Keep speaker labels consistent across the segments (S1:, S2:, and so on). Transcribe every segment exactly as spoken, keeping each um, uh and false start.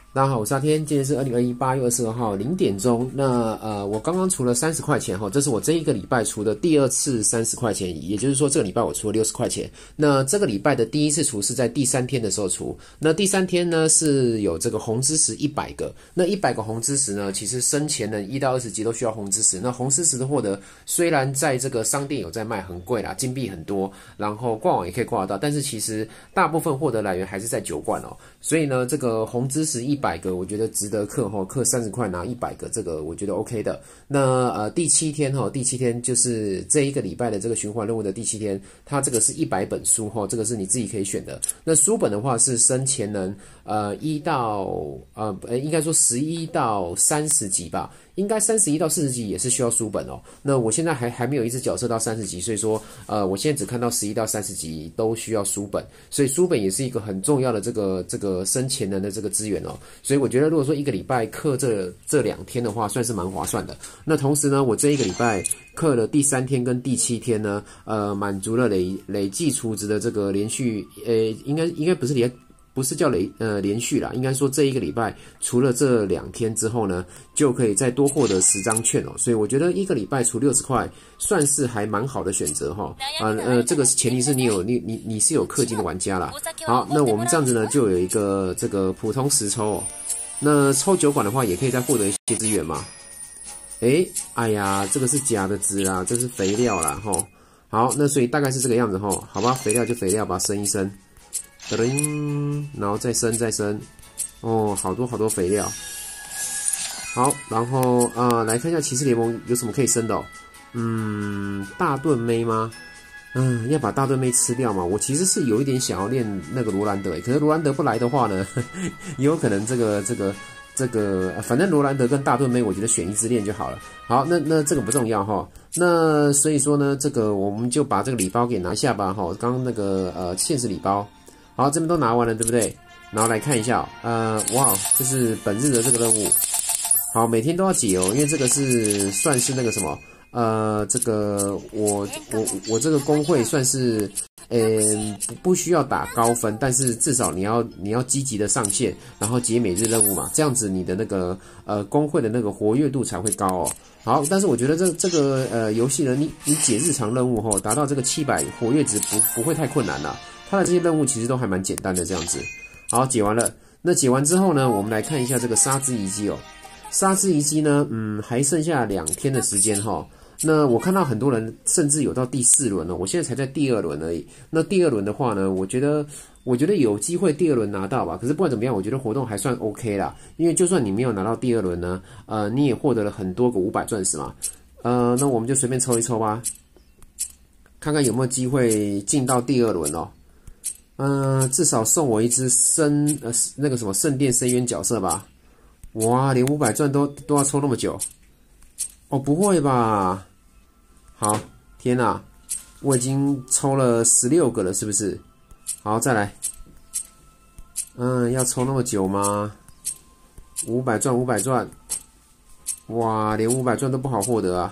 S1: 大家好，我是阿天，今天是二零二一八月二十二号零点钟。那呃，我刚刚除了三十块钱哈，这是我这一个礼拜除的第二次三十块钱，也就是说这个礼拜我除了六十块钱。那这个礼拜的第一次除是在第三天的时候除。那第三天呢是有这个红之石一百个，那一百个红之石呢，其实生前的一到二十级都需要红之石。那红之石的获得虽然在这个商店有在卖，很贵啦，金币很多，然后挂网也可以挂得到，但是其实大部分获得来源还是在酒罐哦。所以呢，这个红之石一百个，我觉得值得氪哈，氪三十块拿一百个，这个我觉得 OK 的。那呃第七天哈，第七天就是这一个礼拜的这个循环任务的第七天，它这个是一百本书哈，这个是你自己可以选的。那书本的话是生前人呃一到呃应该说十一到三十集吧。应该三十一到四十集也是需要书本哦。那我现在还还没有一只角色到三十集，所以说呃，我现在只看到十一到三十集都需要书本，所以书本也是一个很重要的这个这个生前人的这个资源哦。所以我觉得如果说一个礼拜氪这这两天的话，算是蛮划算的。那同时呢，我这一个礼拜氪了第三天跟第七天呢，呃，满足了累累计储值的这个连续，呃，应该应该不是连。不是叫连呃连续啦，应该说这一个礼拜除了这两天之后呢，就可以再多获得十张券哦。所以我觉得一个礼拜除六十块，算是还蛮好的选择哈。啊呃，这个前提是你有你你你是有氪金的玩家啦。好，那我们这样子呢，就有一个这个普通实抽哦。那抽酒馆的话，也可以再获得一些资源嘛。诶，哎呀，这个是假的值啦，这是肥料啦齁。好，那所以大概是这个样子齁。好吧，肥料就肥料，把它升一升。噔，然后再升再升，哦，好多好多肥料。好，然后啊、呃，来看一下骑士联盟有什么可以升的哦。嗯，大盾妹吗？嗯，要把大盾妹吃掉嘛？我其实是有一点想要练那个罗兰德，可是罗兰德不来的话呢，也有可能这个这个这个，反正罗兰德跟大盾妹，我觉得选一支练就好了。好，那那这个不重要哈。那所以说呢，这个我们就把这个礼包给拿下吧哈。刚刚那个呃现实礼包。好，这边都拿完了，对不对？然后来看一下、哦，呃，哇，这是本日的这个任务。好，每天都要解哦，因为这个是算是那个什么，呃，这个我我我这个工会算是，呃，不不需要打高分，但是至少你要你要积极的上线，然后解每日任务嘛，这样子你的那个呃工会的那个活跃度才会高哦。好，但是我觉得这这个呃游戏呢，你你解日常任务后达到这个七百活跃值不不会太困难啦。它的这些任务其实都还蛮简单的，这样子。好，解完了。那解完之后呢，我们来看一下这个沙之遗迹哦。沙之遗迹呢，嗯，还剩下两天的时间哈、哦。那我看到很多人甚至有到第四轮了，我现在才在第二轮而已。那第二轮的话呢，我觉得我觉得有机会第二轮拿到吧。可是不管怎么样，我觉得活动还算 OK 啦。因为就算你没有拿到第二轮呢，呃，你也获得了很多个五百钻石嘛。呃，那我们就随便抽一抽吧，看看有没有机会进到第二轮哦。嗯、呃，至少送我一只圣呃那个什么圣殿深渊角色吧。哇，连五百钻都都要抽那么久？哦，不会吧？好，天哪，我已经抽了十六个了，是不是？好，再来。嗯，要抽那么久吗？五百钻，五百钻。哇，连五百钻都不好获得啊！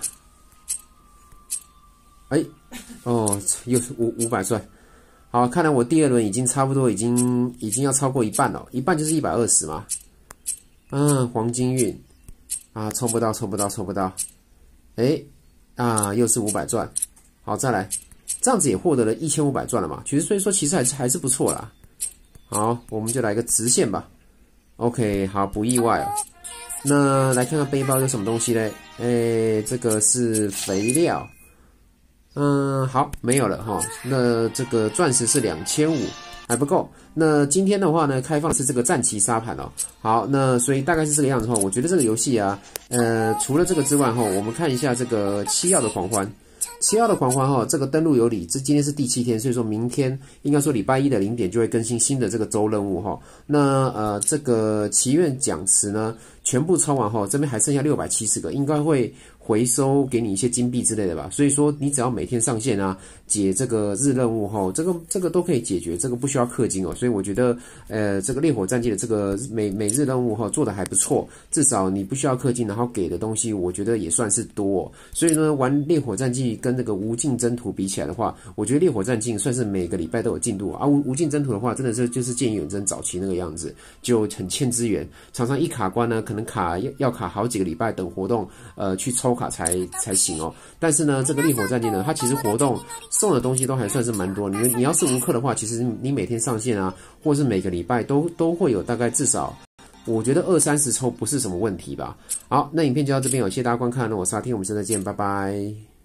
S1: 哎，哦，又是五五百钻。好，看来我第二轮已经差不多，已经已经要超过一半了，一半就是一百二十嘛。嗯，黄金运啊，抽不到，抽不到，抽不到。哎，啊，又是五百钻。好，再来，这样子也获得了一千五百钻了嘛。其实所以说，其实还是还是不错啦。好，我们就来个直线吧。OK， 好，不意外哦。那来看看背包有什么东西嘞？哎，这个是肥料。嗯，好，没有了哈。那这个钻石是两千五，还不够。那今天的话呢，开放的是这个战旗沙盘哦。好，那所以大概是这个样子哈。我觉得这个游戏啊，呃，除了这个之外哈，我们看一下这个七曜的狂欢。七曜的狂欢哈，这个登录有礼，这今天是第七天，所以说明天应该说礼拜一的零点就会更新新的这个周任务哈。那呃，这个祈愿讲词呢，全部抽完后，这边还剩下六百七十个，应该会回收给你一些金币之类的吧。所以说你只要每天上线啊，解这个日任务哈，这个这个都可以解决，这个不需要氪金哦。所以我觉得呃这个烈火战记的这个每每日任务哈做的还不错，至少你不需要氪金，然后给的东西我觉得也算是多哦。所以呢，玩烈火战记跟那个无尽征途比起来的话，我觉得烈火战记算是每个礼拜都有进度啊。无无尽征途的话，真的是就是剑与远征早期那个样子，就很欠资源，常常一卡关呢，可能卡要要卡好几个礼拜，等活动呃去抽卡才才行哦。但是呢，这个烈火战记呢，它其实活动送的东西都还算是蛮多。你你要是无氪的话，其实你每天上线啊，或是每个礼拜都都会有大概至少，我觉得二三十抽不是什么问题吧。好，那影片就到这边，有谢谢大家观看，那我是阿天，我们下次再见，拜拜。